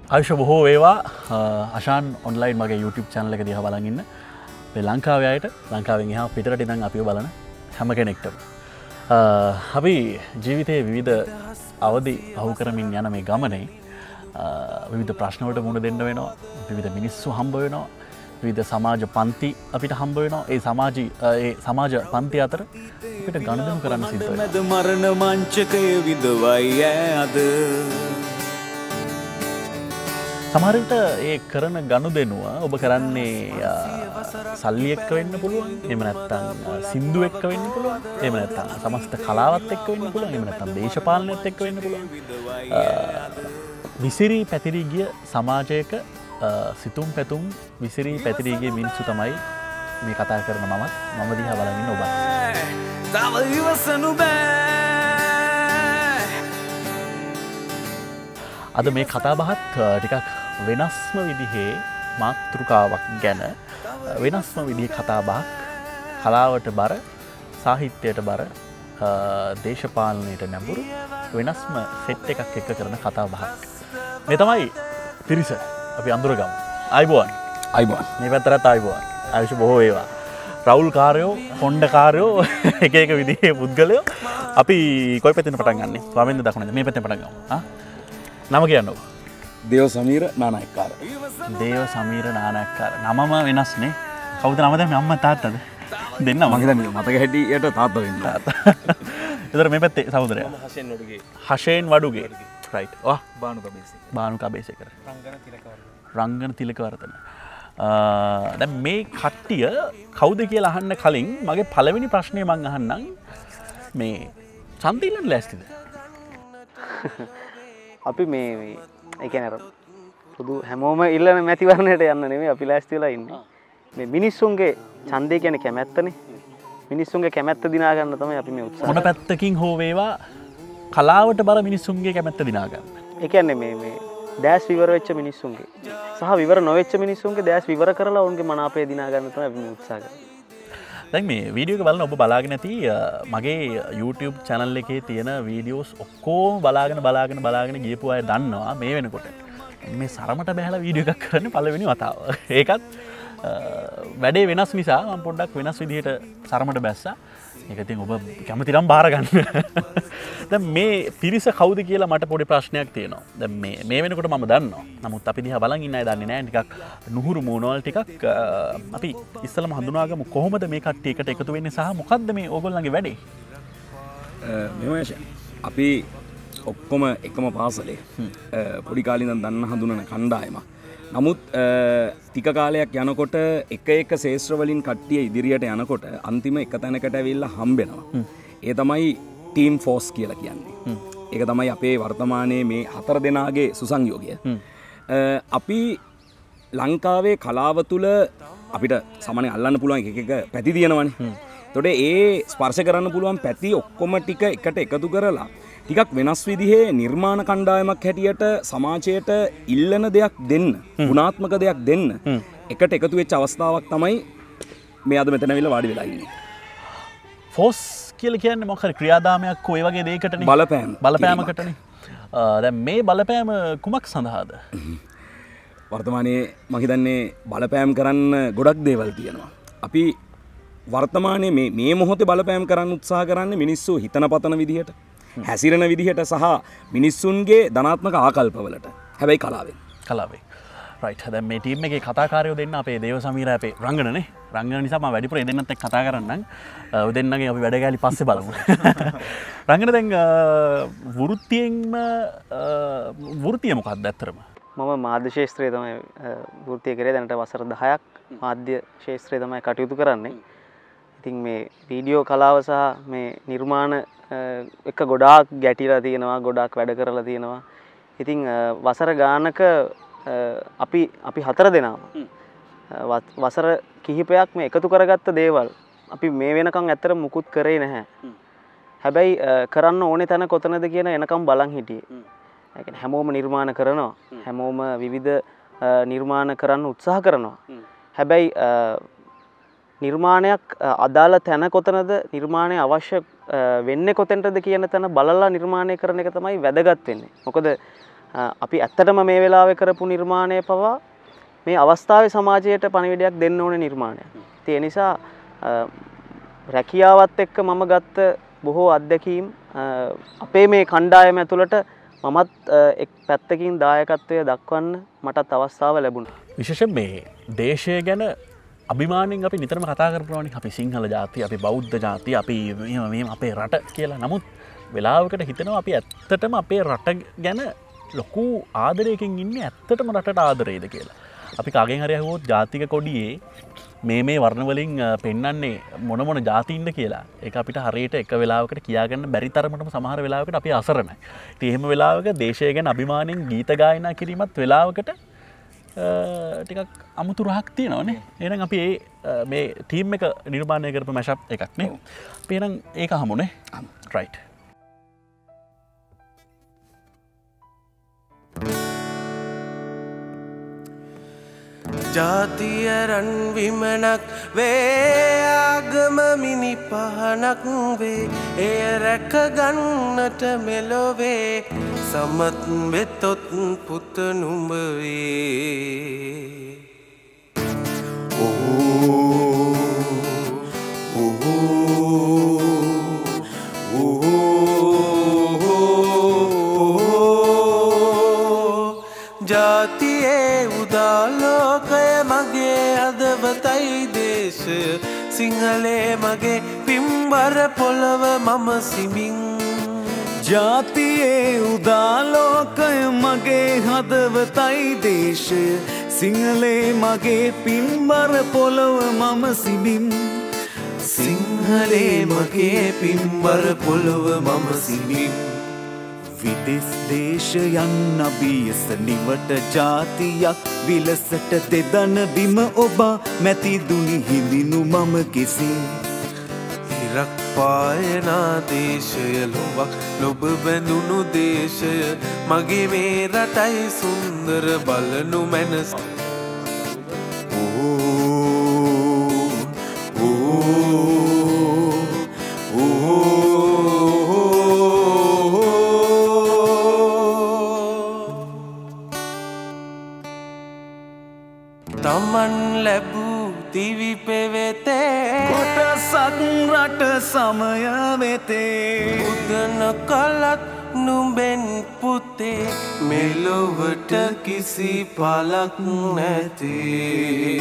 ආයුෂ බොහෝ වේවා අශාන් ඔන්ලයින් මගේ YouTube channel එක දිහා බලන් ඉන්න මේ ලංකාවේ අයට ලංකාවෙන් එහා පිටරට ඉඳන් අපිව බලන හැම කෙනෙක්ටම අපි ජීවිතයේ විවිධ අවදි පහු කරමින් යන මේ ගමනේ විවිධ ප්‍රශ්න වලට මුහුණ දෙන්න වෙනවා විවිධ මිනිස්සු හම්බ වෙනවා විවිධ සමාජ පන්ති අපිට හම්බ වෙනවා ඒ සමාජ පන්ති අතර අපිට ගනුදෙනු කරන්න සිද්ධ වෙනවා මරණ මංචකය විඳවයි අද සමහර විට ඒ කරන ගනුදෙනුව ඔබ කරන්නේ සල්ලි එක්ක වෙන්න පුළුවන් එහෙම නැත්නම් සින්දු එක්ක වෙන්න පුළුවන් එහෙම නැත්නම් සමස්ත කලාවත් එක්ක වෙන්න පුළුවන් එහෙම නැත්නම් දේශපාලනයත් එක්ක වෙන්න පුළුවන් විසිරී පැතිරී ගිය සමාජයක සිතුම් පැතුම් විසිරී පැතිරී ගිය මිනිස්සු තමයි මේ කතා කරන මම දිහා බලන් ඉන්න ඔබත් තව ඉවසනු බෑ අද මේ කතා බහත් ටිකක් වෙනස්ම විදිහේ මාතෘකාවක් ගැන වෙනස්ම විදිහේ කතා බහක් කලාවට බර සාහිත්‍යයට බර දේශපාලනයට නැඹුරු වෙනස්ම සෙට් එකක් එක්ක කරන කතා බහක් මේ තමයි පිරිස අපි අඳුරගමු ආයිබෝන් මේ පැත්තරත් ආයිබෝන් ආයුෂ බොහෝ වේවා රවුල් කාරයෝ හොන්ඩ කාරයෝ එක එක විදිහේ පුද්ගලයෝ අපි කොයි පැත්තෙන් පටන් ගන්නෙ ස්වාමීන් දකුණද මේ පැත්තෙන් පටන් ගමු නම කියන්නකො දේව සමීර නානායක්කාර දේව සමීර නානායක්කාර නමම වෙනස්නේ කවුද නම දැන් අම්මා තාත්තද දෙන්න මම හිතන්නේ මතක හැටියට තාත්තා වෙන්න ඒතර මේ පැත්තේ සහෝදරයා හෂේන් වඩුගේ රයිට් බානු කබේසේකර රංගන තිලකවර්ධන දැන් මේ කට්ටිය කවුද කියලා අහන්න කලින් මගේ පළවෙනි ප්‍රශ්නේ මං අහන්නම් මේ චන්දිලන් ලෑස්තිද අපි මේ ඒ කියන්නේ අර පොදු හැමෝම ඉල්ලන මැතිවරණයට යන්න නෙමෙයි අපි ලෑස්ති වෙලා ඉන්නේ. මේ මිනිස්සුන්ගේ ඡන්දය කියන්නේ කැමැත්තනේ. මිනිස්සුන්ගේ කැමැත්ත දිනා ගන්න තමයි අපි මේ උත්සාහ මොන පැත්තකින් හෝ වේවා කලාවට බර මිනිස්සුන්ගේ කැමැත්ත දිනා ගන්න. ඒ කියන්නේ මේ දැස් විවර වෙච්ච මිනිස්සුන්ගේ සහ විවර නොවෙච්ච මිනිස්සුන්ගේ දැස් විවර කරලා ඔවුන්ගේ මනාපය දිනා ගන්න තමයි අපි මේ උත්සාහ කරන්නේ. දැන් මේ වීඩියෝ එක බලන ඔබ බලාගෙන ඇති මගේ YouTube channel එකේ තියෙන වීඩියෝස් ඔක්කොම බලාගෙන ගියපු අය දන්නවා මේ වෙනකොට මේ සරමට බැහැලා වීඩියෝ එකක් කරන්න පළවෙනි වතාව. ඒකත් වැඩේ වෙනස් නිසා මම පොඩ්ඩක් වෙනස් විදිහට සරමට බැස්සා. ඒක ඉතින් ඔබ කැමති නම් බාර ගන්න. දැන් මේ පිරිස කවුද කියලා මට පොඩි ප්‍රශ්නයක් තියෙනවා. දැන් මේ වෙනකොට මම දන්නවා. නමුත් අපි දිහා බලන් ඉන්න අය දන්නේ නැහැ. ටිකක් නුහුරු මූණවල ටිකක් අපි ඉස්සලම හඳුනාගමු කොහොමද මේ කට්ටිය එකට එකතු වෙන්නේ සහ මොකද්ද මේ ඕගොල්ලන්ගේ වැඩේ? මෙහෙමයි අපි ඔක්කොම එකම පාසලේ පොඩි කාලේ ඉඳන් දන්න හඳුනන කණ්ඩායමක්. නමුත් ටික කාලයක් යනකොට එක ශේෂ්ත්‍ර වලින් කට්ටිය ඉදිරියට යනකොට අන්තිම එක තැනකට ඇවිල්ලා හම්බෙනවා. ඒ තමයි ටීම් ෆෝස් කියලා කියන්නේ. ඒක තමයි අපේ වර්තමානයේ මේ 4 දෙනාගේ සුසංයෝගය. අපි ලංකාවේ කලාව තුළ අපිට සාමාන්‍යයෙන් අල්ලන්න පුළුවන් එක පැති තියෙනවනේ. එතකොට ඒ ස්පර්ශ කරන්න පුළුවන් පැති ඔක්කොම ටික එකට එකතු කරලා ටිකක් වෙනස් විදිහේ නිර්මාණ කණ්ඩායමක් හැටියට සමාජයට ඉල්ලන දෙයක් දෙන්න ගුණාත්මක දෙයක් දෙන්න එකට එකතු වෙච්ච අවස්ථාවක් තමයි මේ අද මෙතන ඇවිල්ලා වාඩි වෙලා ඉන්නේ. ෆෝස් කියලා කියන්නේ මොකක් හරි ක්‍රියාදාමයක් කොයි වගේ දෙයකටනේ බලපෑමකටනේ. දැන් මේ බලපෑම කුමක් සඳහාද? වර්තමානයේ මම හිතන්නේ බලපෑම් කරන්න ගොඩක් දේවල් තියෙනවා. අපි වර්තමානයේ මේ මොහොතේ බලපෑම් කරන්න උත්සාහ කරන්නේ මිනිස්සු හිතන පතන විදිහට හැසිරෙන විදිහට සහ මිනිස්සුන්ගේ ධනාත්මක ආකල්පවලට. හැබැයි කලාවෙන්. රයිට්. දැන් මේ ටීම් එකේ කතාකාරයෝ දෙන්න අපේ දේව සමීර අපේ රංගනනේ. රංගන නිසා මම වැඩිපුර දෙන්නත් එක්ක කතා කරන්නම්. දෙන්නගේ අපි වැඩ ගෑලි පස්සේ බලමු. රංගන දැන් වෘත්තිය මොකක්ද ඇත්තටම? මම මාධ්‍ය ශාස්ත්‍රයේ තමයි වෘත්තිය කරේ දැනට වසර 10ක් මාධ්‍ය ශාස්ත්‍රයේ තමයි කටයුතු කරන්නේ. ඉතින් මේ වීඩියෝ කලාව සහ මේ නිර්මාණ එක ගොඩාක් ගැටිලා තියෙනවා ගොඩාක් වැඩ කරලා තියෙනවා. ඉතින් වසර ගානක අපි 4 දෙනාම වසර කිහිපයක් මේ එකතු කරගත්ත දේවල් අපි මේ වෙනකන් ඇත්තට මුකුත් කරේ නැහැ. හැබැයි කරන්න ඕනේ තැන කොතනද කියන එනකම් බලන් හිටියේ. ඒ කියන්නේ හැමෝම නිර්මාණ කරනවා. හැමෝම විවිධ නිර්මාණ කරන්න උත්සාහ කරනවා. හැබැයි නිර්මාණයක් අදාළ තැන කොතනද නිර්මාණය අවශ්‍ය වෙන්නේ කොතෙන්ටද කියන තැන බලලා නිර්මාණය කරන එක තමයි වැදගත් වෙන්නේ. මොකද අපි ඇත්තටම මේ වෙලාවේ කරපු නිර්මාණය පවා මේ අවස්ථාවේ සමාජයට පණිවිඩයක් දෙන්න ඕනේ නිර්මාණයක්. ඒ නිසා රැකියාවත් එක්ක මම ගත්ත බොහෝ අත්දැකීම් අපේ මේ කණ්ඩායම ඇතුළට මමත් එක් පැත්තකින් දායකත්වය දක්වන්න මටත් අවස්ථාව ලැබුණා. විශේෂයෙන් මේ දේශය ගැන අභිමාණයෙන් අපි නිතරම කතා කරනවානේ. අපි සිංහල ජාතිය, අපි බෞද්ධ ජාතිය, අපි මේ අපේ රට කියලා. නමුත් වෙලාවකට හිතනවා අපි ඇත්තටම අපේ රට ගැන ලොකු ආදරයකින් ඉන්නේ ඇත්තටම රටට ආදරේද කියලා. අපි කාගෙන් හරි අහුවොත් ජාතික කොඩියේ මේ වර්ණවලින් පෙන්වන්නේ මොන ජාතියින්ද කියලා. ඒක අපිට හරියට එක වෙලාවකට කියාගන්න බැරි තරමටම සමහර වෙලාවකට අපි අසරණයි. ඉතින් එහෙම වෙලාවක දේශය ගැන අභිමාණයෙන් ගීත ගායනා කිරීමත් වෙලාවකට ටිකක් අමුතු රහක් තියෙනවනේ. එහෙනම් අපි මේ ටීම් එක නිර්මාණය කරපු මැෂප් එකක් නේ. අපි එහෙනම් ඒක හමුනේ. රයිට්. ජාතිය රන් විමනක් වේ ආගම මිනි පහනක් වේ එය රැක ගන්නට මෙලොවේ සමත් වෙතොත් පුත නුඹ වේ ජාතියේ උදාලෝකය මගේ හදවතයි දේශය සිංහලේ මගේ පිම්බර පොළව මම සිමින් ජාතියේ උදාලෝකය මගේ හදවතයි දේශය සිංහලේ මගේ පින්බර පොළව මම සිමින් සිංහලේ මගේ පින්බර පොළව මම සිමින් විදෙස් දේශයන් අභියස නිවට ජාතියක් විලසට දෙදන බිම ඔබා මැති දුනි හිඳිනු මම කෙසේ ඉරක් පායනා දේශය ලොවක් ලොබ බැඳුණු දේශය මගේ මේ රටයි සුන්දර බලනු මැනස තමන් ලැබූ දිවි පෙවෙතේ කොටසක් රට සමය වෙතේ උදන කලත් නුඹෙන් පුතේ මෙලොවට කිසි පලක් නැතේ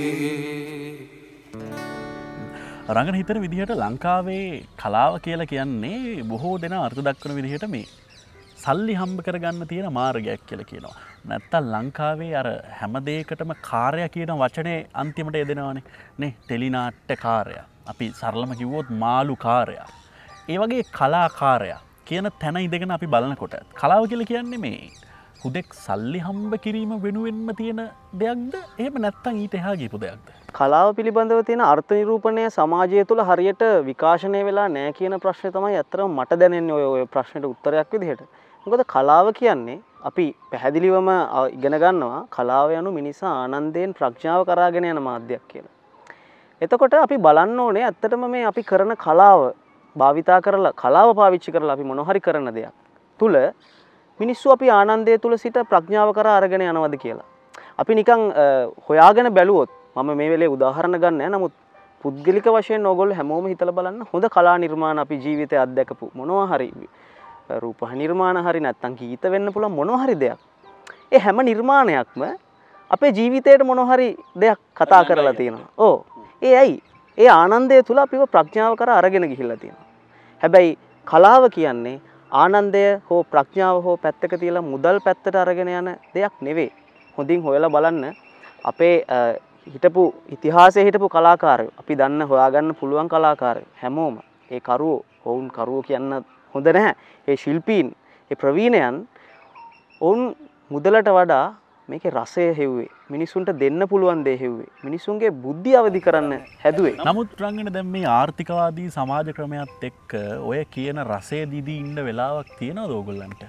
රංගන හිතන විදිහට ලංකාවේ කලාව කියලා කියන්නේ බොහෝ දෙනා අර්ථ දක්වන විදිහට මේ සල්ලි හම්බ කරගන්න තියෙන මාර්ගයක් කියලා කියනවා. නැත්තම් ලංකාවේ අර හැම දෙයකටම කාර්ය කියන වචනේ අන්තිමට යෙදෙනවානේ. නේ ටෙලිනාට්‍ය කාර්ය. අපි සරලම කිව්වොත් මාළු කාර්ය. ඒ වගේ කලාකාරය කියන තැන ඉඳගෙන අපි බලනකොට කලාව කියලා කියන්නේ මේ හුදෙක් සල්ලි හම්බ කිරීම වෙනුවෙන්ම තියෙන දෙයක්ද? එහෙම නැත්තම් ඊට එහා ගියපු දෙයක්ද? කලාව පිළිබඳව තියෙන අර්ථ නිරූපණය සමාජය තුළ හරියට විකාශනය වෙලා නැහැ කියන ප්‍රශ්නේ තමයි අත්‍තරම මට දැනෙන්නේ ඔය ප්‍රශ්නෙට උත්තරයක් විදිහට. මොකද කලාව කියන්නේ අපි පැහැදිලිවම ඉගෙන ගන්නවා කලාව යනු මිනිසා ආනන්දයෙන් ප්‍රඥාව කරාගෙන යන මාධ්‍යයක් කියලා. එතකොට අපි බලන්න ඕනේ ඇත්තටම මේ අපි කරන කලාව භාවිතා කරලා කලාව පාවිච්චි කරලා අපි මොන හරි කරන දෙයක් තුල මිනිස්සු අපි ආනන්දය තුල සිට ප්‍රඥාව කරා අරගෙන යනවද කියලා. අපි නිකන් හොයාගෙන බැලුවොත් මම මේ වෙලේ උදාහරණ ගන්න නැහැ. නමුත් පුද්ගලික වශයෙන් ඕගොල්ලෝ හැමෝම හිතලා බලන්න හොඳ කලා නිර්මාණ අපි ජීවිතේ අත්දැකපු මොනවා හරි රූප නිර්මාණ හරි නැත්තම් ගීත වෙන්න පුළුවන් මොනවා හරි දෙයක්. ඒ හැම නිර්මාණයක්ම අපේ ජීවිතේට මොනවා හරි දෙයක් කතා කරලා තියෙනවා. ඔව්. ඒ ඇයි? ඒ ආනන්දය තුල අපිව ප්‍රඥාව කරා අරගෙන ගිහිල්ලා තියෙනවා. හැබැයි කලාව කියන්නේ ආනන්දය හෝ ප්‍රඥාව හෝ පැත්තක තියලා මුදල් පැත්තට අරගෙන යන දෙයක් නෙවෙයි. හොඳින් හොයලා බලන්න අපේ හිටපු ඉතිහාසයේ හිටපු කලාකාරයෝ අපි දන්න හොයාගන්න පුළුවන් කලාකාරයෝ හැමෝම ඒ කරුවෝ වුන් කරුවෝ කියන්න හොඳ නැහැ. ඒ ශිල්පීන් ඒ ප්‍රවීණයන් වුන් මුදලට වඩා මේකේ රසය හෙව්වේ. මිනිසුන්ට දෙන්න පුළුවන් දේ හෙව්වේ. මිනිසුන්ගේ බුද්ධිය අවදි කරන්න හැදුවේ. නමුත් රංගන දැන් මේ ආර්ථිකවාදී සමාජ ක්‍රමයත් එක්ක ඔය කියන රසය දිදී ඉන්න වෙලාවක් තියෙනවද ඕගොල්ලන්ට?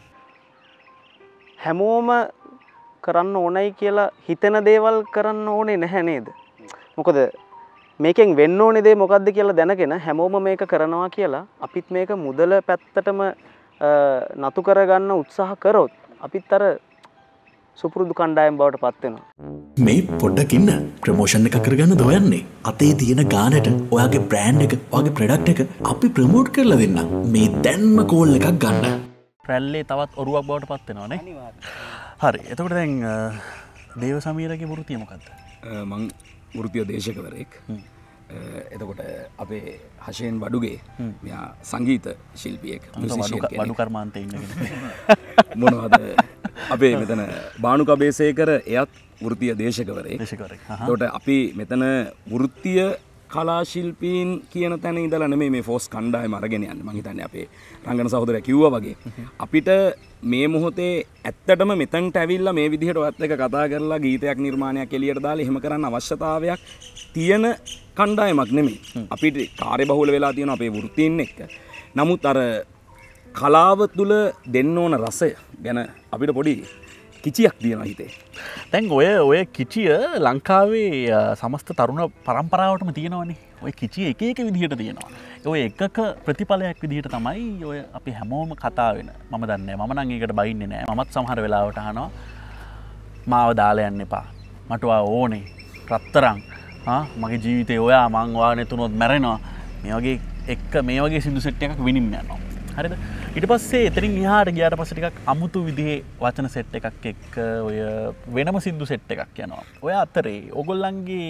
හැමෝම කරන්න ඕනයි කියලා හිතන දේවල් කරන්න ඕනේ නැහැ නේද? මොකද මේකෙන් වෙන්න ඕනේ දේ මොකද්ද කියලා දැනගෙන හැමෝම මේක කරනවා කියලා අපිත් මේක මුදල පැත්තටම නතු කරගන්න උත්සාහ කරොත් අපිත් අර සුපුරුදු කණ්ඩායම් බවට පත් වෙනවා. මේ පොඩ්ඩක් ඉන්න ප්‍රමෝෂන් එකක් කරගන්න දොයන්නේ. අතේ තියෙන ගානට ඔයාගේ බ්‍රෑන්ඩ් එක, ඔයාගේ ප්‍රොඩක්ට් එක අපි ප්‍රමෝට් කරලා දෙන්න. මේ දැන්ම කෝල් එකක් ගන්න. රැල්ලේ තවත් ඔරුවක් බවට පත් වෙනවානේ. හරි. එතකොට දැන් දේව සමීරගේ වෘත්තිය මොකද්ද? මං වෘත්තීය දේශකවරයෙක්. එතකොට අපේ හෂයෙන් බඩුගේ මෙයා සංගීත ශිල්පියෙක්, මියුසිෂියන් කෙනෙක්. බඩු කර්මාන්තේ ඉන්න කෙනෙක්. මොනවද අපේ මෙතන බානු කබේසේකර එයත් වෘත්තීය දේශකවරයෙක්. එතකොට අපි මෙතන වෘත්තීය කලා ශිල්පීන් කියන තැන ඉඳලා නෙමෙයි මේ ෆෝස් කණ්ඩායම අරගෙන යන්නේ. මං හිතන්නේ අපේ රංගන සහෝදරයා කිව්වා වගේ අපිට මේ මොහොතේ ඇත්තටම මෙතනට ඇවිල්ලා මේ විදිහට ඔයත් එක්ක කතා කරලා ගීතයක් නිර්මාණයක් එළියට දාලා එහෙම කරන්න අවශ්‍යතාවයක් තියෙන කණ්ඩායමක් නෙමෙයි. අපිට කාර්යබහුල වෙලා තියෙන අපේ වෘත්තීන් එක්ක. නමුත් අර කලාව තුළ දෙන්න ඕන රසය ගැන අපිට පොඩි කිචියක් තියෙනවා හිතේ. දැන් ඔය කිචිය ලංකාවේ සමස්ත තරුණ පරම්පරාවටම තියෙනවනේ. ඔය කිචිය එක එක විදිහට තියෙනවා. ඔය එකක ප්‍රතිඵලයක් විදිහට තමයි ඔය අපි හැමෝම කතා වෙන. මම දන්නේ මම නම් ඒකට බයින්නේ නැහැ. මමත් සමහර වෙලාවට අහනවා මාව දාලා යන්න එපා. මට ඔයා ඕනේ. රත්තරන්. මගේ ජීවිතේ ඔයා මං ඔයා නැතුනොත් මැරෙනවා. මේ වගේ එක මේ වගේ සින්දු සෙට් එකක් විනින්න යනවා. හරිද? ඊට පස්සේ එතනින් එහාට ගියාට පස්සේ ටිකක් අමුතු විදිහේ වචන සෙට් එකක් එක්ක ඔය වෙනම සින්දු සෙට් එකක් යනවා. ඔය අතරේ ඕගොල්ලන්ගේ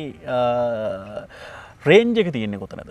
රේන්ජ් එක තියෙන්නේ කොතනද?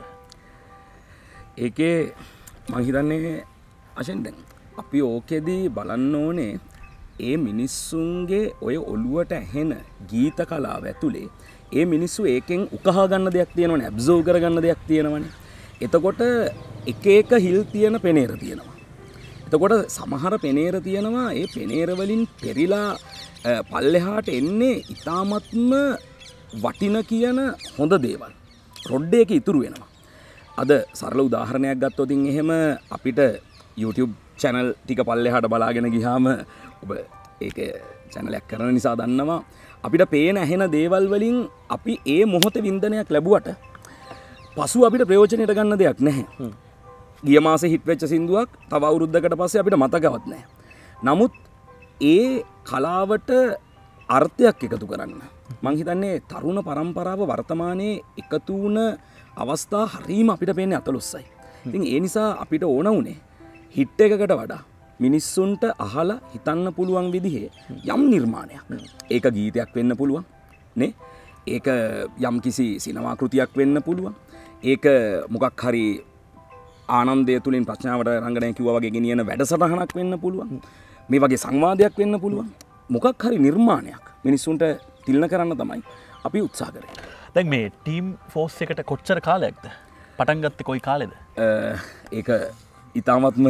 ඒකේ මං හිතන්නේ අශෙන් දැන් අපි ඕකෙදී බලන්න ඕනේ ඒ මිනිස්සුන්ගේ ඔය ඔළුවට ඇහෙන ගීත කලාව ඇතුලේ ඒ මිනිස්සු ඒකෙන් උකහා ගන්න දෙයක් තියෙනවනේ, ඇබ්සෝව් කරගන්න දෙයක් තියෙනවනේ. එතකොට එක එක හිල් තියෙන පෙනේර තියෙනවා. එතකොට සමහර පෙනේර තියෙනවා ඒ පෙනේර වලින් පෙරිලා පල්ලෙහාට එන්නේ ඊ타මත්ම වටින කියන හොඳ දේවල්. රොඩ් එකේ ඉතුරු වෙනවා. අද සරල උදාහරණයක් ගත්තොත් එහෙම අපිට YouTube channel ටික පල්ලෙහාට බලාගෙන ගියාම ඔබ ඒක channel එකක් කරන නිසා දන්නවා අපිට පේන ඇහෙන දේවල් වලින් අපි ඒ මොහොතේ වින්දනයක් ලැබුවට පසු අපිට ප්‍රයෝජනයට ගන්න දෙයක් නැහැ. ගිය මාසේ හිට් වෙච්ච සින්දුවක් තව අවුරුද්දකට පස්සේ අපිට මතකවත් නැහැ. නමුත් ඒ කලාවට අර්ථයක් එකතු කරන්න මං හිතන්නේ තරුණ පරම්පරාව වර්තමානයේ එකතු වුණ අවස්ථා හරීම අපිට පේන්නේ අතලොස්සයි. ඉතින් ඒ නිසා අපිට ඕන උනේ හිට් එකකට වඩා මිනිස්සුන්ට අහලා හිතන්න පුළුවන් විදිහේ යම් නිර්මාණයක්. ඒක ගීතයක් වෙන්න පුළුවන් නේ. ඒක යම් කිසි සිනමා කෘතියක් වෙන්න පුළුවන්. ඒක මොකක් හරි ආනන්දය තුළින් ප්‍රඥාවට රංගනය කිව්වා වගේ ගෙනියන වැඩසටහනක් වෙන්න පුළුවන්. මේ වගේ සංවාදයක් වෙන්න පුළුවන්. මොකක් හරි නිර්මාණයක් මිනිස්සුන්ට තිල්න කරන්න තමයි අපි උත්සාහ කරේ. දැන් මේ ටීම් ෆෝස් එකට කොච්චර කාලයක්ද? පටන් ගත්තේ කොයි කාලෙද? ඒක ඉතාමත්ම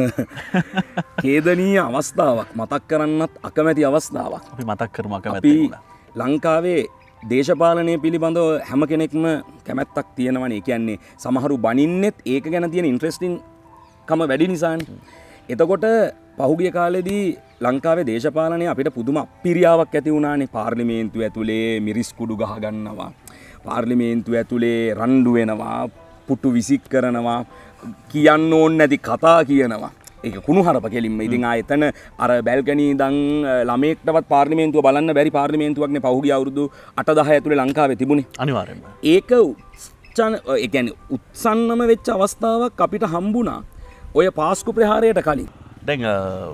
ඛේදනීය අවස්ථාවක්, මතක් කරන්නත් අකමැති අවස්ථාවක්. අපි මතක් කරමු අකමැති වුණා. ලංකාවේ දේශපාලනය පිළිබඳව හැම කෙනෙක්ම කැමැත්තක් තියෙනවනේ. ඒ කියන්නේ සමහරු බනින්නෙත් ඒක ගැන තියෙන ඉන්ට්‍රෙස්ටිං කම වැඩි නිසානේ. එතකොට පහුගිය කාලෙදී ලංකාවේ දේශපාලනය අපිට පුදුම අපිරියාවක් ඇති වුණානේ. පාර්ලිමේන්තුව ඇතුලේ මිරිස් කුඩු ගහ ගන්නවා. පාර්ලිමේන්තුව ඇතුලේ රණ්ඩු වෙනවා, පුටු විසික් කරනවා, කියන්න ඕනේ නැති කතා කියනවා. ඒක කුණුහරුප කෙලින්ම. ඉතින් ආයෙතන අර බැල්කනි ඉඳන් ළමයෙක්ටවත් පාර්ලිමේන්තුව බලන්න බැරි පාර්ලිමේන්තුවක්නේ පහුගිය අවුරුදු 8-10 ඇතුලේ ලංකාවේ තිබුණේ. අනිවාර්යයෙන්ම. ඒක ඒ කියන්නේ උත්සන්නම වෙච්ච අවස්ථාවක් අපිට හම්බුණා ඔය පාස්කු ප්‍රහාරයට කලින්. දැන්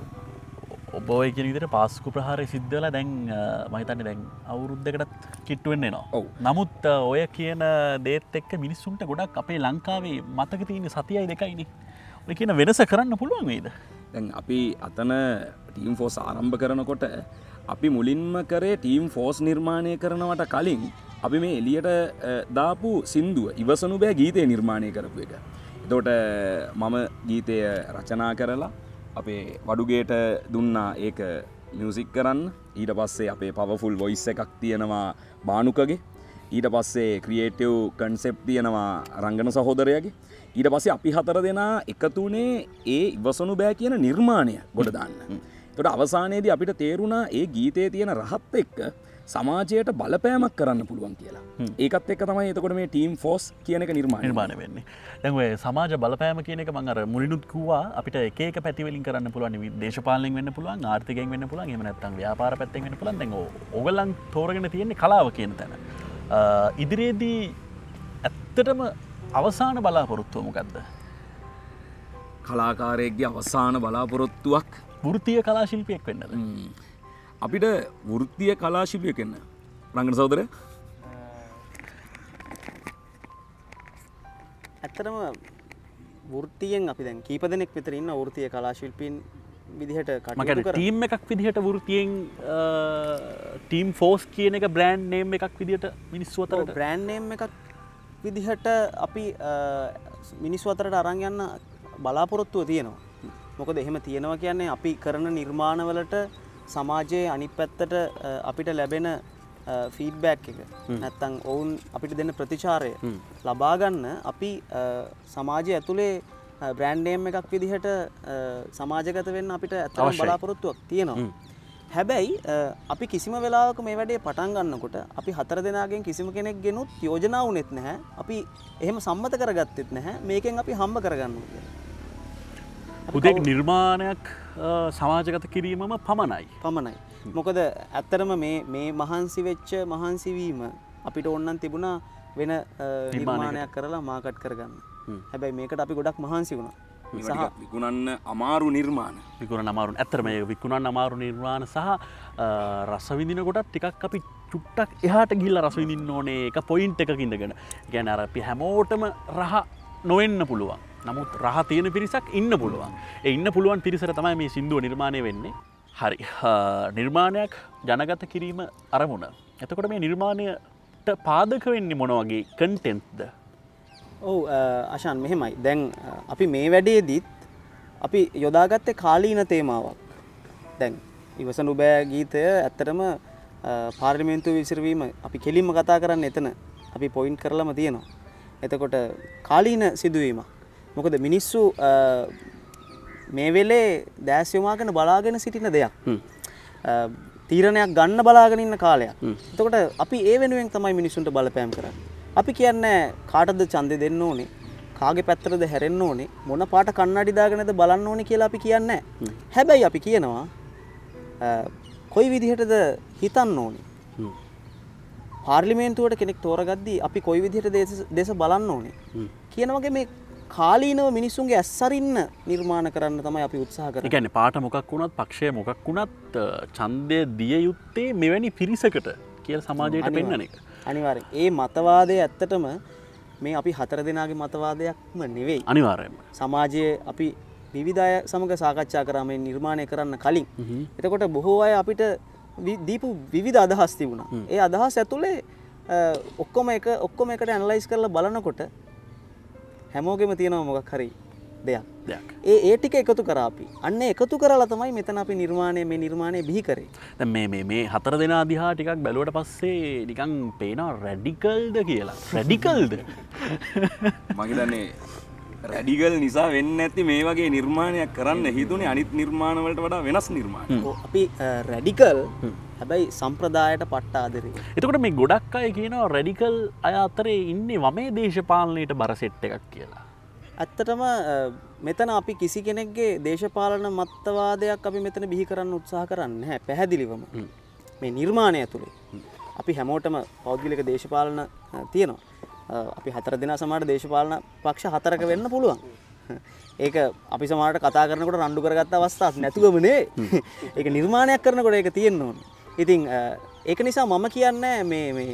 ඔබ ඔය කියන විදිහට පාස්කු ප්‍රහාරය සිද්ධ වෙලා දැන් මම හිතන්නේ දැන් අවුරුද්දකටත් කිට්ටු වෙන්න එනවා. ඔව්. නමුත් ඔය කියන දේත් එක්ක මිනිස්සුන්ට ගොඩක් අපේ ලංකාවේ මතක තියෙන සතියයි දෙකයිනේ. ඔය කියන වෙනස කරන්න පුළුවන් වේද? දැන් අපි අතන ටීම් ෆෝස් ආරම්භ කරනකොට අපි මුලින්ම කරේ ටීම් ෆෝස් නිර්මාණය කරනවට කලින් අපි මේ එළියට දාපු සින්දුව ඉවසනු බෑ ගීතය නිර්මාණය කරපු එක. එතකොට මම ගීතය රචනා කරලා අපේ වඩුගේට දුන්නා ඒක මියුසික් කරන්න. ඊට පස්සේ අපේ පවර්ෆුල් වොයිස් එකක් තියෙනවා බානුකගේ. ඊට පස්සේ ක්‍රියේටිව් කන්සෙප්ට් තියෙනවා රංගන සහෝදරයාගේ. ඊට පස්සේ අපි හතර දෙනා එකතුනේ ඒ ඉවසනු බෑ කියන නිර්මාණය ගොඩ දාන්න. එතකොට අවසානයේදී අපිට තේරුණා ඒ ගීතයේ තියෙන රහත් එක්ක සමාජයට බලපෑමක් කරන්න පුළුවන් කියලා. ඒකත් එක්ක තමයි එතකොට මේ ටීම් ෆෝස් කියන එක නිර්මාණය වෙන්නේ. දැන් ඔය සමාජ බලපෑම කියන එක මම අර මුලිනුත් කිව්වා අපිට එක එක පැති වලින් කරන්න පුළුවන්. දේශපාලනයෙන් වෙන්න පුළුවන්, ආර්ථිකයෙන් වෙන්න පුළුවන්, එහෙම නැත්නම් ව්‍යාපාර පැත්තෙන් වෙන්න පුළුවන්. දැන් ඕගොල්ලන් තෝරගෙන තියෙන්නේ කලාව කියන තැන. ඉදිරියේදී ඇත්තටම අවසාන බලාපොරොත්තුව මොකද්ද? කලාකාරයෙක්ගේ අවසාන බලාපොරොත්තුවක් වෘත්තීය කලා ශිල්පියෙක් වෙන්නද? අපිට වෘත්තීය කලා ශිල්පියෙක් වෙන්න. රංගන සහෝදරයා ඇත්තටම වෘත්තියෙන් අපි දැන් කීප දෙනෙක් විතර ඉන්න වෘත්තීය කලා ශිල්පීන් විදිහට කටයුතු කරා. ටීම් එකක් විදිහට වෘත්තියෙන් ටීම් ෆෝස් කියන එක බ්‍රෑන්ඩ් නේම් එකක් විදිහට මිනිස්සු අතරට බ්‍රෑන්ඩ් නේම් එකක් විදිහට අපි මිනිස්සු අතරට අරන් යන්න බලාපොරොත්තුව තියෙනවා. මොකද එහෙම තියෙනවා කියන්නේ අපි කරන නිර්මාණවලට සමාජයේ අනිත් පැත්තට අපිට ලැබෙන ෆීඩ්බැක් එක නැත්තම් ඔවුන් අපිට දෙන්න ප්‍රතිචාරය ලබා ගන්න අපි සමාජය ඇතුලේ බ්‍රෑන්ඩ් නේම් එකක් විදිහට සමාජගත වෙන්න අපිට ඇත්තටම බලාපොරොත්තුවක් තියෙනවා. හැබැයි අපි කිසිම වෙලාවක මේ වැඩේ පටන් ගන්නකොට අපි 4 දෙනාගෙන් කිසිම කෙනෙක් ගෙනුත් යෝජනා වුණෙත් නැහැ. අපි එහෙම සම්මත කරගත්තෙත් නැහැ. මේකෙන් අපි හම්බ කරගන්නවා කියලා. උදේ නිර්මාණයක් සමාජගත කිරීමම පමණයි. මොකද ඇත්තටම මේ මහන්සි වෙච්ච මහන්සි වීම අපිට ඕනනම් තිබුණා වෙන නිර්මාණයක් කරලා මාකට් කරගන්න. හැබැයි මේකට අපි ගොඩක් මහන්සි වුණා. විකුණන්න අමාරු නිර්මාණ. ඇත්තටම මේ විකුණන්න අමාරු නිර්මාණ සහ රස විඳින කොටත් ටිකක් අපි චුට්ටක් එහාට ගිහිල්ලා රස විඳින්න ඕනේ. එක පොයින්ට් එකක ඉඳගෙන. ඒ කියන්නේ අර අපි හැමෝටම රහ නොවෙන්න පුළුවන්. නමුත් රහ තියෙන පිරිසක් ඉන්න පුළුවන්. ඒ ඉන්න පුළුවන් පිරිසට තමයි මේ සින්දුව නිර්මාණය වෙන්නේ. හරි. නිර්මාණයක් ජනගත කිරීම අරමුණ. එතකොට මේ නිර්මාණයට පාදක වෙන්නේ මොන වගේ කන්ටෙන්ට්ද? ඔව් අෂාන් මෙහෙමයි. දැන් අපි මේ වැඩේදීත් අපි යොදාගත්තේ කාලීන තේමාවක්. දැන් ඉවසනු බෑ ගීතය ඇත්තටම පාර්ලිමේන්තුව විසිරවීම අපි කෙලින්ම කතා කරන්නේ එතන. අපි පොයින්ට් කරලම තියෙනවා. එතකොට කාලීන සිදුවීමක්. මොකද මිනිස්සු මේ වෙලේ දැස් යොමාගෙන බලාගෙන සිටින දෙයක්. තීරණයක් ගන්න බලාගෙන ඉන්න කාලයක්. එතකොට අපි ඒ වෙනුවෙන් තමයි මිනිස්සුන්ට බලපෑම් කරන්නේ. අපි කියන්නේ කාටද ඡන්දෙ දෙන්න ඕනේ, කාගේ පැත්තටද හැරෙන්න ඕනේ, මොන පාට කන්නඩි දාගෙනද බලන්න ඕනේ කියලා අපි කියන්නේ නැහැ. හැබැයි අපි කියනවා කොයි විදිහටද හිතන්න ඕනේ. පාර්ලිමේන්තුවට කෙනෙක් තෝරගද්දී අපි කොයි විදිහට දේශ බලන්න ඕනේ කියන වගේ මේ කාලීනව මිනිස්සුන්ගේ ඇස්සරින්න නිර්මාණ කරන්න තමයි අපි උත්සාහ කරන්නේ. ඒ කියන්නේ පාට මොකක් වුණත් පක්ෂය මොකක් වුණත් ඡන්දය දිය යුත්තේ මෙවැනි පිරිසකට කියලා සමාජයට පෙන්වන එක. අනිවාර්යෙන්. ඒ මතවාදය ඇත්තටම මේ අපි 4 දෙනාගේ මතවාදයක්ම නෙවෙයි. අනිවාර්යයෙන්ම. සමාජයේ අපි විවිධ අය සමග සාකච්ඡා කරා මේ නිර්මාණය කරන්න කලින්. එතකොට බොහෝ අය අපිට දීපු විවිධ අදහස් තිබුණා. ඒ අදහස් ඇතුලේ ඔක්කොම එකට ඇනලයිස් කරලා බලනකොට හැමෝගෙම තියෙනවා මොකක් හරි දෙයක්. ඒ ටික එකතු කරා අපි. අන්න එකතු කරලා තමයි මෙතන අපි මේ නිර්මාණය බිහි කරේ. දැන් මේ 4 දෙනා දිහා ටිකක් බැලුවට පස්සේ නිකන් පේනවා රැඩිකල්ද කියලා. රැඩිකල්ද? මම හිතන්නේ රැඩිකල් නිසා වෙන්නේ නැති මේ වගේ නිර්මාණයක් කරන්න හිතුනේ අනිත් නිර්මාණ වලට වඩා වෙනස් නිර්මාණයක්. අපි රැඩිකල් හැබැයි සම්ප්‍රදායට පට්ට ආදරේ. එතකොට මේ ගොඩක් අය කියනවා රැඩිකල් අය අතරේ ඉන්නේ වමේ දේශපාලනයට බර සෙට් එකක් කියලා. ඇත්තටම මෙතන අපි කිසි කෙනෙක්ගේ දේශපාලන මතවාදයක් අපි මෙතන බිහි කරන්න උත්සාහ කරන්නේ නැහැ පැහැදිලිවම. මේ නිර්මාණය ඇතුලේ අපි හැමෝටම පෞද්ගලික දේශපාලන තියෙනවා. අපි 4 දෙනා සමහරට දේශපාලන පක්ෂ 4ක වෙන්න පුළුවන්. ඒක අපි සමහරට කතා කරනකොට රණ්ඩු කරගත්ත අවස්ථාවක් නැතුවම නෙවෙයි. ඒක නිර්මාණයක් කරනකොට ඒක තියෙන්න ඕනේ. ඉතින් ඒක නිසා මම කියන්නේ මේ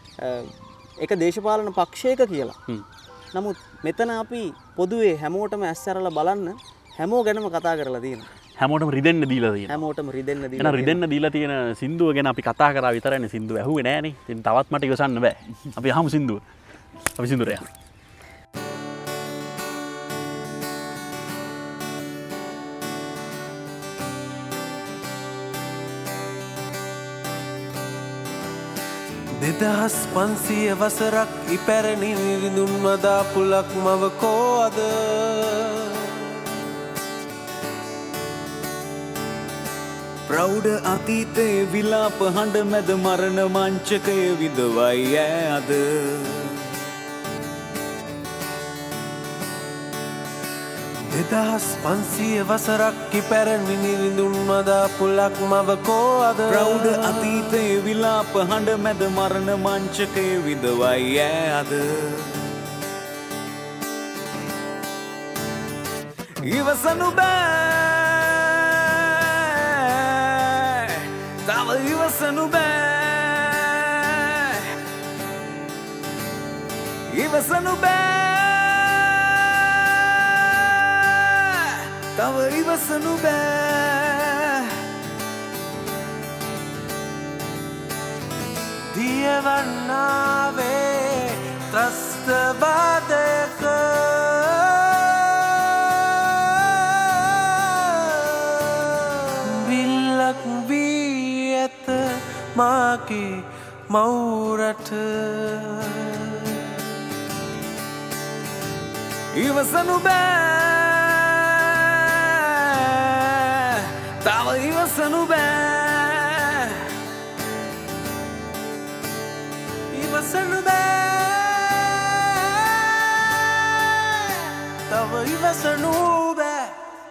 ඒක දේශපාලන පක්ෂයක කියලා. නමුත් මෙතන අපි පොදුවේ හැමෝටම ඇස්සරලා බලන්න හැමෝ ගැනම කතා කරලා තියෙනවා. හැමෝටම රිදෙන්න දීලා තියෙනවා. හැමෝටම රිදෙන්න දීලා. එහෙනම් රිදෙන්න දීලා තියෙන සින්දුව ගැන අපි කතා කරා විතරනේ සින්දුව ඇහුවේ නෑනේ. ඉතින් තවත් මට ඉවසන්න බෑ. අපි අහමු සින්දුව. අපි සින්දුවට යමු. දෙදහස් 500 වසරක් ඉපැරණි නිරිඳුන් වදා පුලක් මව කෝ අද? ප්‍රෞඩ අතීතේ විලාප හඬ මැද මරණ මංචකය විඳවයි අද දෙදහස් 500 වසරක් ඉපැරණි නිරිඳුන් මදා පුලක් මවකෝ අද ප්‍රෞඩ අතීතේ විලාප හඬ මැද මරණ මංචකය විඳවයි අද ඉවසනු බෑ තව ඉවසනු බෑ ඉවසනු බෑ තව ඉවසනු බෑ දියවන්නාවේ ත්‍රස්තවාදක විල්ලක් වී ඇත මාගේ මවුරට ඉවසනු බෑ තව ඉවසනු බෑ ඉවසනු බෑ තව ඉවසනු බෑ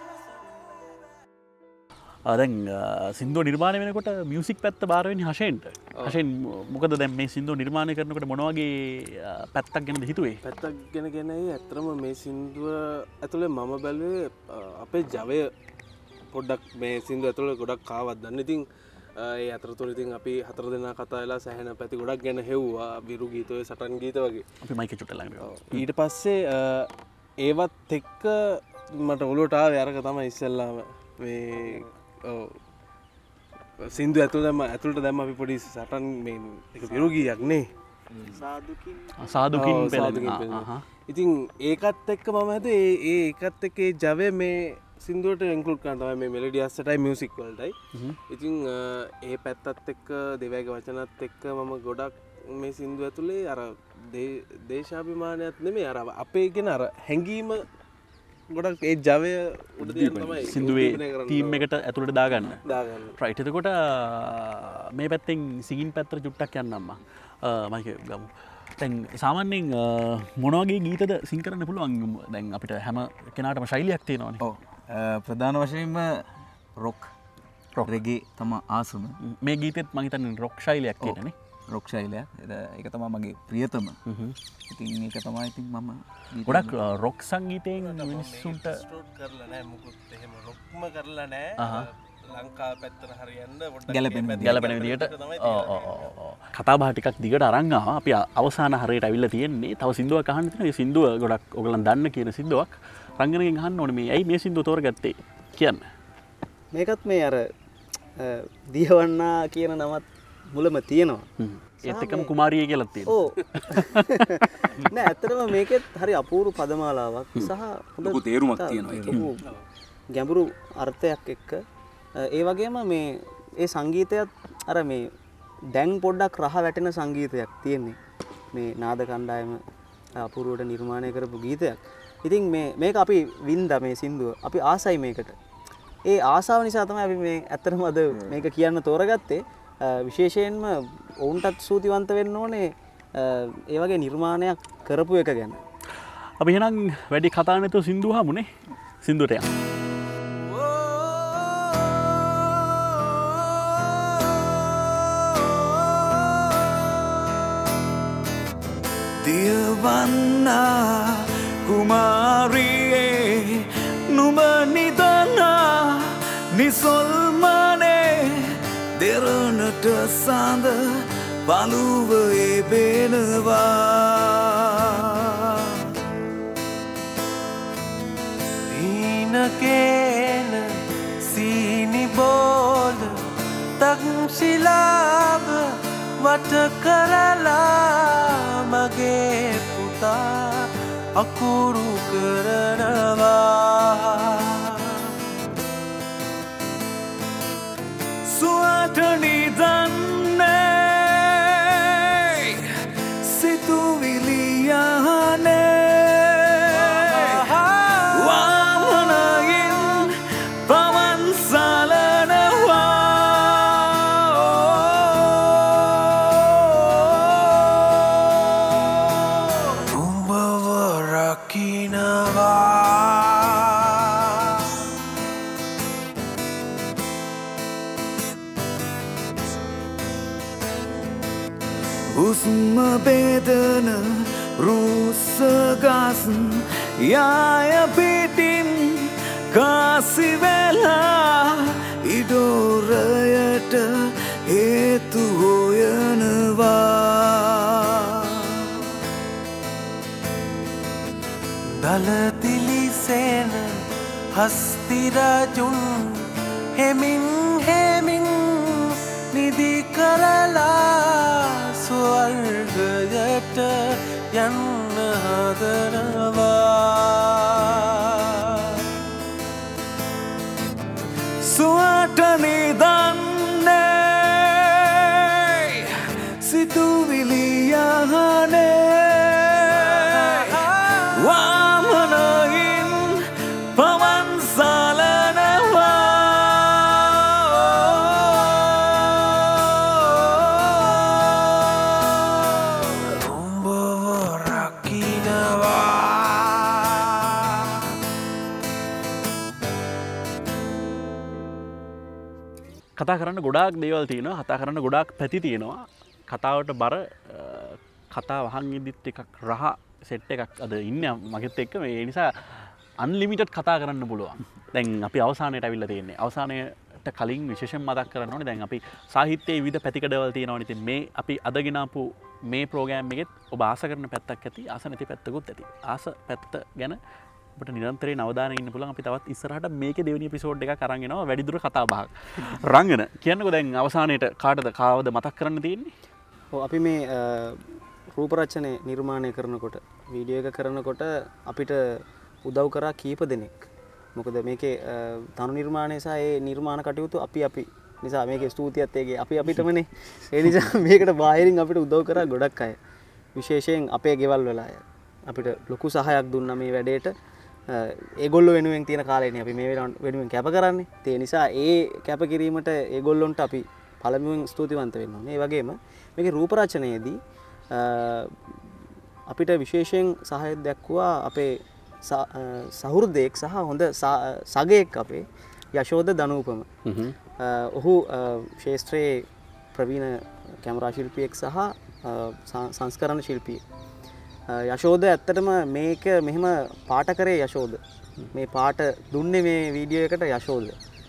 දැන් සින්දුව නිර්මාණය වෙනකොට මියසික් පැත්ත බාරවෙන්නේ හෂෙන්ට හෂෙන් මොකද දැන් මේ සින්දුව නිර්මාණය කරනකොට මොන වගේ පැත්තක් ගැනද හිතුවේ පැත්තක් ගැන ඇත්තම මේ සින්දුව ඇතුළේ මම බැලුවේ අපේ ජවය පොඩ්ඩක් මේ සින්දුව ඇතුළේ ගොඩක් කාවත් දන්න ඉතින් ඒ අතරතුර ඉතින් අපි 4 දෙනා කතා වෙලා සෑහෙන පැති ගොඩක් ගැන හෙව්වා විරු ගීතය සටන් ගීත වගේ අපි මයික් එක චුට්ටක් ළඟට ඊට පස්සේ ඒවත් එක්ක මට ඔලුවට ආවේ අරක තමයි ඉස්සෙල්ලාම මේ සින්දු ඇතුළට දැම්ම අපි පොඩි සටන් මේ එක විරුගීයක් නේ සාදුකින් ඉතින් ඒකත් එක්ක මම ඇද ඒකත් එක්ක ජවය මේ සිින්දුවට ඉංකලුට් කාන්ටම මේ මෙලඩියස්සටයි මියසික් වලටයි ඉතින් ඒ පැත්තත් එක්ක දෙවැග වචනත් එක්ක මම ගොඩක් මේ සිින්දු ඇතුළේ අර දේශාභිමානයක් නෙමේ අර අපේ ගෙන අර හැඟීම ගොඩක් ඒ ජවය උඩ තමයි සිින්දුවේ තීම් එකට ඇතුළට දාගන්න ප්‍රයිට් එතකොට මේ පැත්තෙන් සිගින් පැත්තර චුට්ටක් යන්නම්ම මයික ගමු තැන් සාමාන්‍යෙන් මොනවගේ ගීතද සිංකරන්න පුළුවන් දැන් අපිට හැම කෙනාටම ශෛලියක් තියෙනවාන ප්‍රධාන වශයෙන්ම රොක් රොරෙගේ තම ආසම මේ ගීතත් මහිතන්න රොක් ශෛලයක් කියනේ රොක් ශෛලය එක තමා මගේ ප්‍රියතම ඉතින් ඒක තමයි ඉතින් මම ගොඩක් රොක් සංගීතයෙන් මිනිස්සුන්ට රොක්ම කරලා නෑ ලංකා පැත්තර හරියන්න ගැලපෙන විදියට කතා බාටිකක් දිගට අරංගා අපි අවසාන හරයට ඇවිල්ල තියෙන්නේ තව සිින්දුව කහන්තින සිින්දුව ගොඩක් ඔගලන් දන්න කියන සිින්දුවක් රංගනයෙන් හන්න ඕන මේ ඇයි මේ සිින්දුව තෝරගත්තේ කියන්න මේකත් මේ අර දියවන්නා කියන නමත් මුලම තියෙනවා ඒත් එකම කුමාරිය කියලත් තියෙන ඕ නෑ ඇත්තටම මේකෙත් හරි අපූරු පදමාලාවක් සහ ලොකු තේරුමක් තියෙනවා ගැඹුරු අර්ථයක් එක්ක ඒ වගේම මේ ඒ සංගීතයත් අර මේ දැන් පොඩ්ඩක් රහ වැටෙන සංගීතයක් තියෙන්නේ මේ නාද කණ්ඩායම අපූරුවට නිර්මාණය කරපු ගීතයක් ඉතින් මේක අපි වින්ද මේ සින්දුව අපි ආසයි මේකට ඒ ආසාව නිසා තමයි අපි මේ ඇත්තටම අද මේක කියන්න තෝරගත්තේ විශේෂයෙන්ම ඔවුන්ටත් සූතිවන්ත වෙන්න ඕනේ ඒ වගේ නිර්මාණයක් කරපු එක ගැන අපි එහෙනම් වැඩි කතා නැතුව සින්දුව හමුනේ සින්දුවට යමු දියවන්නා කුමාරියේ නුඹ නිදනා නිසොල්මනේ දෙරණට සඳ බලුවේ බේනවා හීනකේන සීනිබෝල තක්ෂිලාව වට කරලා මගේ පුතා අකුරු කරනවා සුවට නිදන්නේ සිතුවිලි යහනේ වාමනයින් පවන් සලනවා රකිනවා හුස්ම බේදන රුස්සගස් යාය පිටින් කාසි වෙලා ඉඩෝරයට හේතු හොයනවා දලතිලිසේන හස්තිරජුන් හෙමින් හෙමින් නිදි කරලා ස්වර්ගයට යන්න හදනවා සුවට නිදන්නේ සිතුවිලි යහනේ වාමනයින් පවන් සලනවා කතා කරන්න ගොඩාක් දේවල් තියෙනවා කතා කරන්න ගොඩාක් පැති තියෙනවා කතාවට බර කතා වහන් ඉදිත් එකක් රහ සෙට් එකක් අද ඉන්න මගෙත් එක්ක මේ නිසා අන්ලිමිටඩ් කතා කරන්න පුළුවන් දැන් අපි අවසානයට ඇවිල්ලා තියෙන්නේ අවසානයට කලින් විශේෂයෙන් මතක් කරන්න ඕනේ දැන් අපි සාහිත්‍යයේ විවිධ පැතිකඩවල තියෙනවනේ ඉතින් මේ අපි අදගෙන ආපු මේ ප්‍රෝග්‍රෑම් එකෙත් ඔබ ආස කරන පැත්තක් ඇති ආස නැති පැත්තකුත් ඇති ආස පැත්ත ගැන ඔබට නිරන්තරයෙන් අවධානය ඉන්න පුළුවන් අපි තවත් ඉස්සරහට මේකේ දෙවෙනි එපිසෝඩ් එකක් අරන් එනවා වැඩිදුර කතා බහක් රංගන කියන්නකෝ දැන් අවසානයේට කාටද කාවද මතක් කරන්න තියෙන්නේ ඔව් අපි මේ රූප රචනය නිර්මාණය කරනකොට වීඩියෝ එක කරනකොට අපිට උදව් කරා කීප දෙනෙක් මොකද මේකේ තනු නිර්මාණය සහ ඒ නිර්මාණ කටයුතු අපි නිසා මේකේ ස්තුතියත් ඒකේ අපිටමනේ ඒ නිසා මේකට බාහිරින් අපිට උදව් කරා ගොඩක් අය විශේෂයෙන් අපේ ගෙවල් වල අය අපිට ලොකු සහායක් දුන්නා මේ වැඩේට ඒගොල්ලෝ වෙනුවෙන් තියෙන කාලේනේ අපි මේ වෙනුවෙන් කැප කරන්නේ ඒ නිසා ඒ කැප කිරීමට ඒගොල්ලොන්ට අපි පළමුවෙන් ස්තුතිවන්ත වෙන්න ඕනේ ඒ වගේම මේකේ රූප රචනයේදී අපිට විශේෂයෙන් සහාය දක්වුවා අපේ සහෘදයෙක් සහ හොඳ සගයෙක් අපේ යශෝද දනූපම ඔහු ශේෂ්ත්‍රයේ ප්‍රවීණ කැමරා ශිල්පියෙක් සහ සංස්කරණ ශිල්පියෙක් යශෝද ඇත්තටම මේක මෙහෙම පාට කරේ යශෝද මේ පාට දුන්නේ මේ වීඩියෝ එකට යශෝද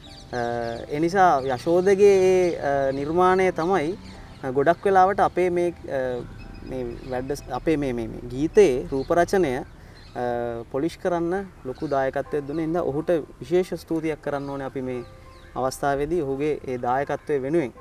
ඒ නිසා යශෝදගේ නිර්මාණය තමයි ගොඩක් වෙලාවට අපේ මේ වැඩ අපේ මේ ගීතයේ රූප රචනය පොලිෂ් කරන්න ලොකු දායකත්වයක් දුන්නේ. ඉතින් ඔහුට විශේෂ ස්තුතියක් කරන්න ඕනේ අපි මේ අවස්ථාවේදී ඔහුගේ ඒ දායකත්වය වෙනුවෙන්.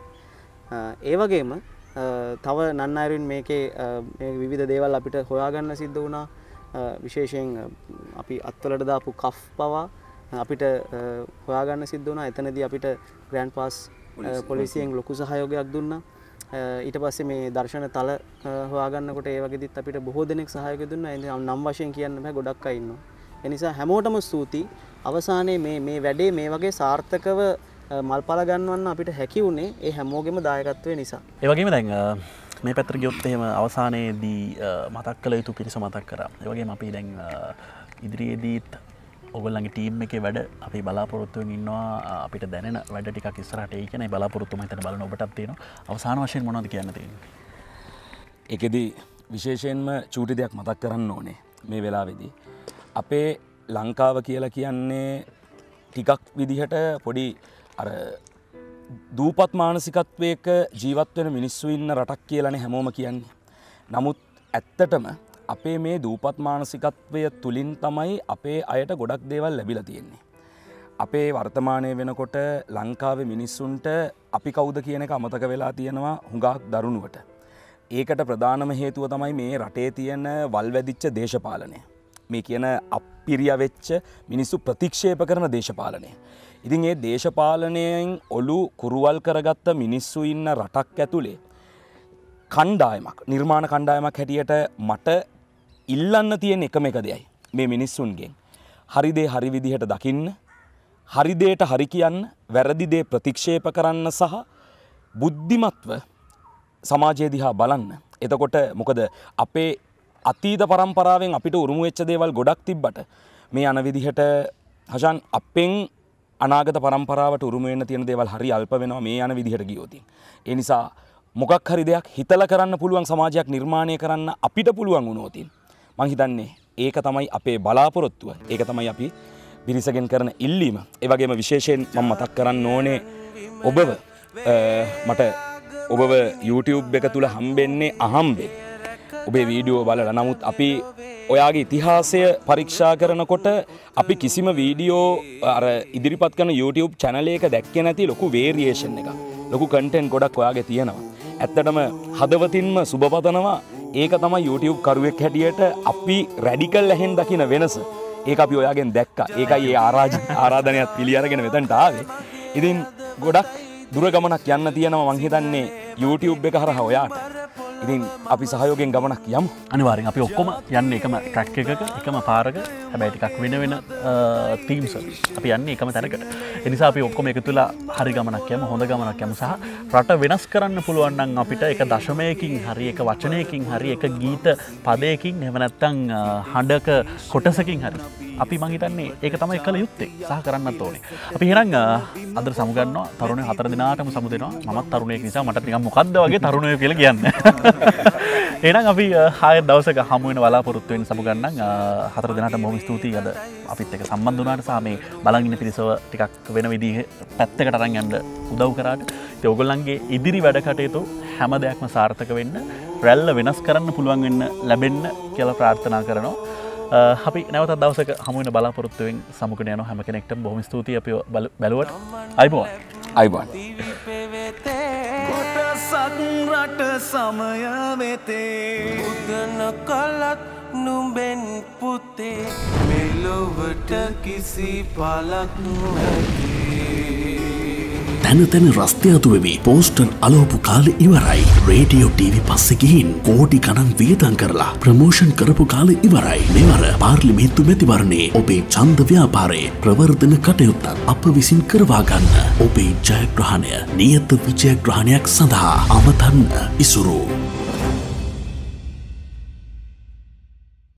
ඒ වගේම තව නන්නයිරින් මේකේ මේ විවිධ දේවල් අපිට හොයාගන්න සිද්ධ වුණා. විශේෂයෙන් අපි අත්වලට දාපු කෆ් පවා අපිට හොයාගන්න සිද්ධ වුණා. එතනදී අපිට ග්‍රෑන්ඩ් පාස් පොලිසියෙන් ලොකු සහයෝගයක් දුන්නා. ඊට පස්සේ මේ දර්ශන තල හොයාගන්නකොට ඒ වගේදීත් අපිට බොහෝ දෙනෙක් සහයෝගය දුන්නා. ඒ නම් වශයෙන් කියන්න බෑ ගොඩක් අය ඉන්නවා. ඒ නිසා හැමෝටම ස්තුතියි. අවසානයේ මේ වැඩේ මේ වගේ සාර්ථකව මල්පල ගන්නවන්න අපිට හැකි වුණේ ඒ හැමෝගෙම දායකත්වය නිසා. ඒ වගේම දැන් මේ පැත්තට ගියොත් එහෙම අවසානයේදී මතක් කළ යුතු පිරිස මතක් කරා. ඒ වගේම අපි දැන් ඉදිරියේදීත් ඔයගොල්ලන්ගේ ටීම් එකේ වැඩ අපි බලාපොරොත්තු වෙමින් ඉන්නවා. අපිට දැනෙන වැඩ ටිකක් ඉස්සරහට එයි කියන බලාපොරොත්තු මම හිතන බලන ඔබටත් තියෙනවා. අවසාන වශයෙන් මොනවද කියන්න තියෙන්නේ? ඒකෙදි විශේෂයෙන්ම චූටි දෙයක් මතක් කරන්න ඕනේ මේ වෙලාවේදී. අපේ ලංකාව කියලා කියන්නේ ටිකක් විදිහට පොඩි අර දූපත් මානසිකත්වයක ජීවත් වෙන මිනිස්සු ඉන්න රටක් කියලානේ හැමෝම කියන්නේ. නමුත් ඇත්තටම අපේ මේ දූපත් මානසිකත්වය තුලින් තමයි අපේ අයට ගොඩක් දේවල් ලැබිලා තියෙන්නේ. අපේ වර්තමානයේ වෙනකොට ලංකාවේ මිනිස්සුන්ට අපි කවුද කියන එක අමතක වෙලා තියෙනවා හුඟක් දරුණුවට. ඒකට ප්‍රධානම හේතුව තමයි මේ රටේ තියෙන වල්වැදිච්ච දේශපාලනය. මේ කියන අපිරිය වෙච්ච මිනිස්සු ප්‍රතික්ෂේප කරන දේශපාලනය. ඉතින් ඒ දේශපාලනයෙන් ඔලු කුරුවල් කරගත්ත මිනිස්සු ඉන්න රටක් ඇතුලේ කණ්ඩායමක් නිර්මාණ කණ්ඩායමක් හැටියට මට ඉල්ලන්න තියෙන එකම එක දෙයයි මේ මිනිස්සුන්ගෙන් හරි දේ හරි විදිහට දකින්න හරි දේට හරි කියන්න වැරදි දේ ප්‍රතික්ෂේප කරන්න සහ බුද්ධිමත්ව සමාජය දිහා බලන්න. එතකොට මොකද අපේ අතීත පරම්පරාවෙන් අපිට උරුම වෙච්ච දේවල් ගොඩක් තිබ්බට මේ යන විදිහට හෂාන් අපෙන් අනාගත පරම්පරාවට උරුම වෙන්න තියෙන දේවල් හරි අල්ප වෙනවා මේ යන විදිහට ගියොත්. ඒ නිසා මොකක් හරි දෙයක් හිතලා කරන්න පුළුවන් සමාජයක් නිර්මාණය කරන්න අපිට පුළුවන් වුණොත් මං හිතන්නේ ඒක තමයි අපේ බලාපොරොත්තුව. ඒක තමයි අපි පිරිසගෙන් කරන ඉල්ලීම. ඒ වගේම විශේෂයෙන් මම මතක් කරන්න ඕනේ ඔබව මට ඔබව YouTube එක තුල හම්බෙන්නේ අහම්බෙන්. ඔබේ වීඩියෝ බලලා. නමුත් අපි ඔයාගේ ඉතිහාසය පරීක්ෂා කරනකොට අපි කිසිම වීඩියෝ අර ඉදිරිපත් කරන YouTube channel එක දැක්කේ නැති ලොකු variation එකක්. ලොකු content ගොඩක් ඔයාගේ තියෙනවා. ඇත්තටම හදවතින්ම සුබ පතනවා. ඒක තමයි YouTube කරුවෙක් හැටියට අපි රැඩිකල් ඇහෙන් දකින වෙනස. ඒක අපි ඔයාගෙන් දැක්කා. ඒකයි ඒ ආරාධනයත් පිළි අරගෙන මෙතනට ආවේ. ඉතින් ගොඩක් දුර ගමනක් යන්න තියෙනවා මං හිතන්නේ YouTube එක හරහා ඔයාට. ඉතින් අපි සහයෝගයෙන් ගමනක් යමු. අනිවාර්යෙන් අපි ඔක්කොම යන්නේ එකම ට්‍රැක් එකක එකම පාරක. හැබැයි ටිකක් වෙන වෙන තීම්ස් අපි යන්නේ එකම තැනකට. ඒ නිසා අපි ඔක්කොම එකතු වෙලා හරි ගමනක් යමු, හොඳ ගමනක් යමු සහ රට වෙනස් කරන්න පුළුවන් නම් අපිට එක දශමයකින් හරි එක වචනයකින් හරි එක ගීත පදයකින් එහෙම නැත්නම් හඬක කොටසකින් හරි අපි මං හිතන්නේ ඒක තමයි කළ යුත්තේ සහ කරන්නත් ඕනේ. අපි එහෙනම් අද සමු ගන්නවා තරුණයෝ 4 දිනාටම සමු දෙනවා. මමත් තරුණයෙක් නිසා මට නිකන් මොකද්ද වගේ තරුණයෝ කියලා කියන්නේ. එහෙනම් අපි ආයෙත් දවසක හමු වෙන බලාපොරොත්තු වෙන සමු ගන්නම්. 4 දිනාටම බොහොම ස්තුතියි අද අපිත් එක්ක සම්බන්ධ වුණාට සහ මේ බලන් ඉන්න පිරිසව ටිකක් වෙන විදිහේ පැත්තකට අරන් යන්න උදව් කරාට. ඉතින් ඔයගොල්ලන්ගේ ඉදිරි වැඩ කටයුතු හැම දෙයක්ම සාර්ථක වෙන්න, රැල්ල වෙනස් කරන්න පුළුවන් වෙන්න ලැබෙන්න කියලා ප්‍රාර්ථනා කරනවා. අපි නැවතත් දවසක හමු වෙන බලාපොරොත්තුවෙන් සමුගෙන යනවා. හැම කෙනෙක්ටම බොහොම ස්තුතියි අපි බැලුවට. අයිබෝන්. අයිබෝන්. කොටසක් රට සමය වෙතේ උදන කලත් නුඹෙන් පුතේ මෙලොවට කිසි පලක් නැති. තැන තැන රස්තියාතු වෙවි පෝස්ටර් අලෝපු කාලෙ ඉවරයි. රේඩියෝ ටීවී පස්සෙ ගිහින් කෝටි ගණන් වියදම් කරලා ප්‍රමෝෂන් කරපු කාලෙ ඉවරයි. මෙවර පාර්ලිමේන්තු මැතිවරණේ ඔබේ ඡන්ද ව්‍යාපාරයේ ප්‍රවර්ධන කටයුත්තත් අප විසින් කරවා ගන්න. ඔබේ ජයග්‍රහණය නියත විජයග්‍රහණයක් සඳහා අමතන්න ඉසුරු.